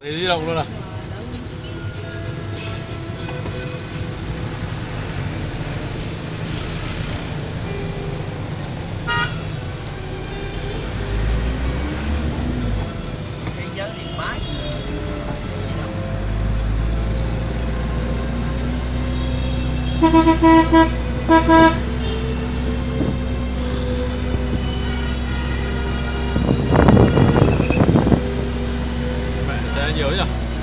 Để di động luôn à? Thế giới điện máy. Mẹ xe nhiều nhỉ?